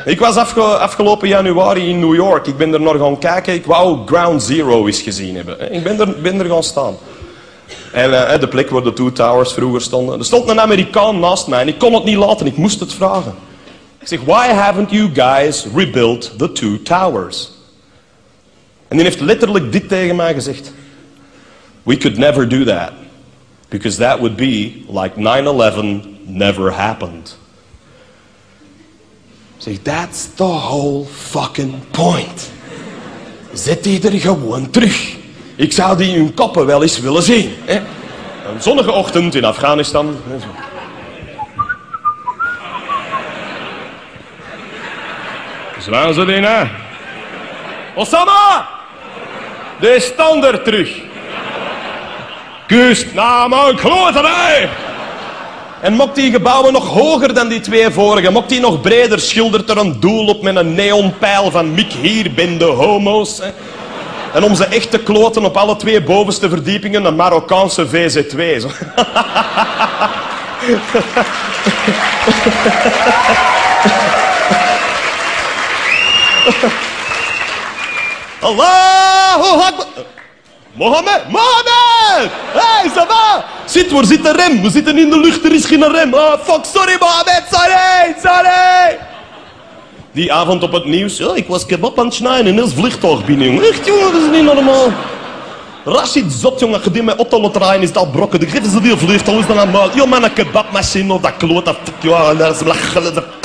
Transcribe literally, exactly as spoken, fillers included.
Ik was afge afgelopen januari in New York. Ik ben er nog gaan kijken. Ik wou Ground Zero eens gezien hebben. Ik ben er, ben er gaan staan. En uh, de plek waar de Two Towers vroeger stonden. Er stond een Amerikaan naast mij en ik kon het niet laten. Ik moest het vragen. Ik zeg, why haven't you guys rebuilt the Two Towers? En die heeft letterlijk dit tegen mij gezegd. We could never do that. Because that would be like nine eleven never happened. Ik zeg, that's the whole fucking point. Zet die er gewoon terug. Ik zou die hun koppen wel eens willen zien. Hè? Een zonnige ochtend in Afghanistan. Slaan ze die na. Osama! De stand er terug. Kust naar mijn kloterij. En mocht die gebouwen nog hoger dan die twee vorige, mocht die nog breder, schildert er een doel op met een neonpijl van Mik, hier ben de homo's. Hè. En om ze echt te kloten op alle twee bovenste verdiepingen een Marokkaanse V Z twee. Zo. Allahu Akbar. Mohammed, Mohammed! Hey, ça va? Zit, waar zit de rem? We zitten in de lucht, er is geen rem. Oh, fuck, sorry Mohammed, sorry, sorry! Die avond op het nieuws, oh, ik was kebab aan het snijden en is vliegtuig binnen, jongen. Echt, jongen, dat is niet normaal. Rashid zot, jongen, je die met Otto laat rijden, is dat brokken. De geven ze die vliegtuig, is dan aan maal. Yo, man, een kebabmachine, dat kloot, dat fuck, jongen, dat is belachelijk.